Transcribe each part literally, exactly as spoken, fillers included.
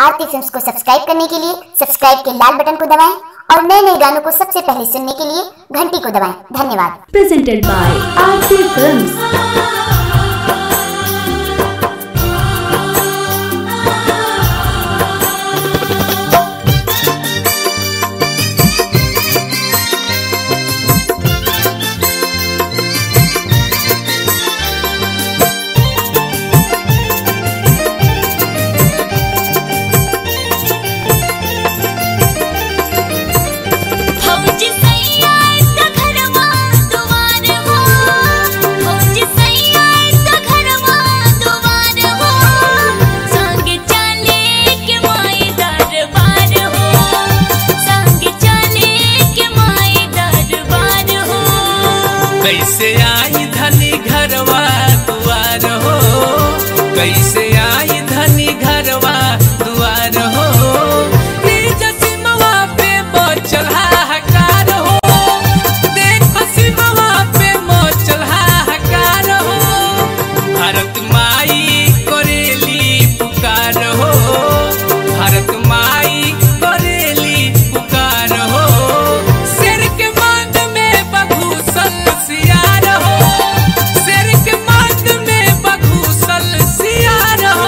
आरती films को subscribe करने के लिए सब्सक्राइब के लाल बटन को दबाएं और नए नए गानों को सबसे पहले सुनने के लिए घंटी को दबाएं। धन्यवाद। Presented by Aarti films. कैसे आई धनी घरवा दुआर हो, कैसे आई धनी घरवा दुआर हो, सिमवा पे मचल हाहाकार हो, देखो सिमवा पे मचल हाहाकार हो, भारत माई करेली पुकार हो, भारत माई करेली पुकार हो, शेर के मांग में बघूसल सियार हो, शेर के मांग में बघूसल सियार हो।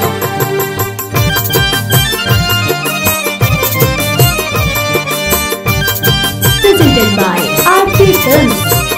Presented by Aarti Films.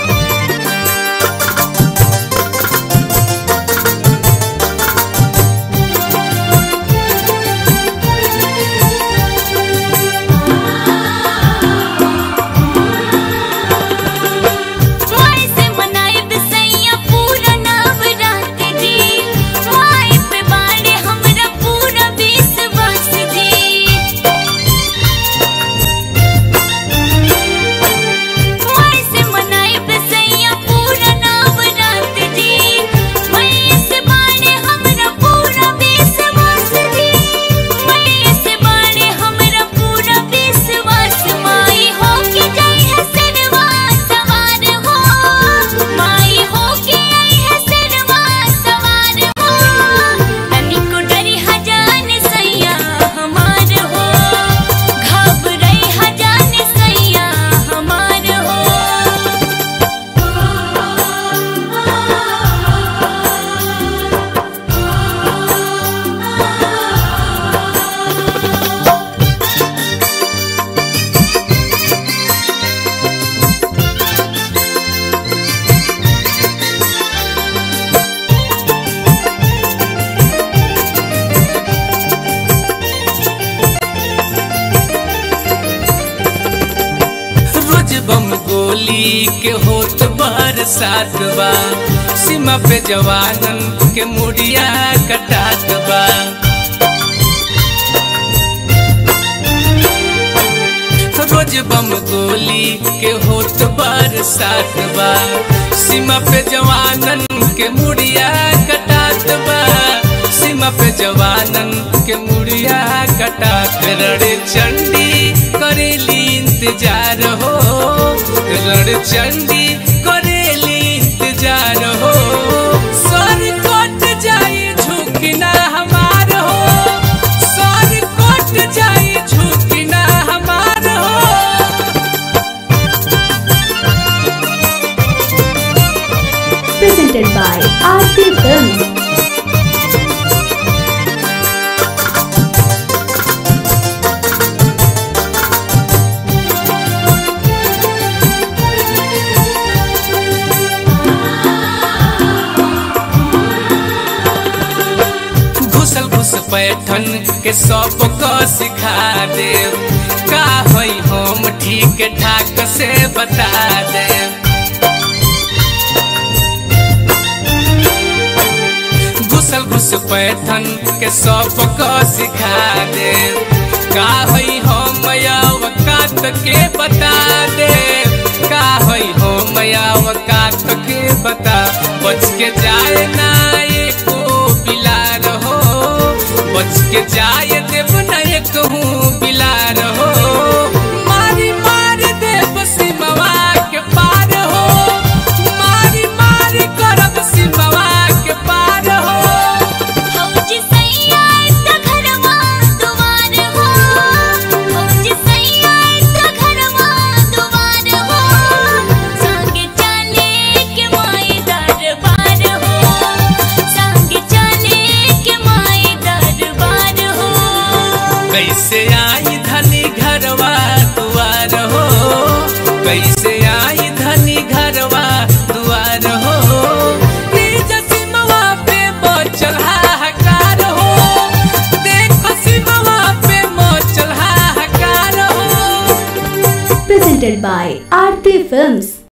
बम गोली के होत बरसात बा, सीमा पे जवानन के मुड़िया कटात बा, रोज बम गोली के होत बरसात बा, सीमा पे जवानन के मुड़िया कटात बा, सीमा पे जवानन के मुड़िया कटात। रण चंडी करेली इंतजार हो, रण चंडी करेली इंतजार हो, सर कट जाई झुकना हमार हो, सर कट जाई झुकना हमार हो। Presented by Aarti Films. पैठन के सब को सिखा दे, का होई हम ठीक ठाक से बता दे, घुसल घुस पैठन के सब को सिखा दे, का होई हम औकात के बता दे, का होई हम औकात के बता। बच के जाए ना एको बिलार हो, बच के जाए देव न कहूँ बिलार हो, मारी मार देव सिमवा के पार हो, मारी मार करब सिमवा के पार हो। फौजी सैया त घरवा presented by Aarti Films.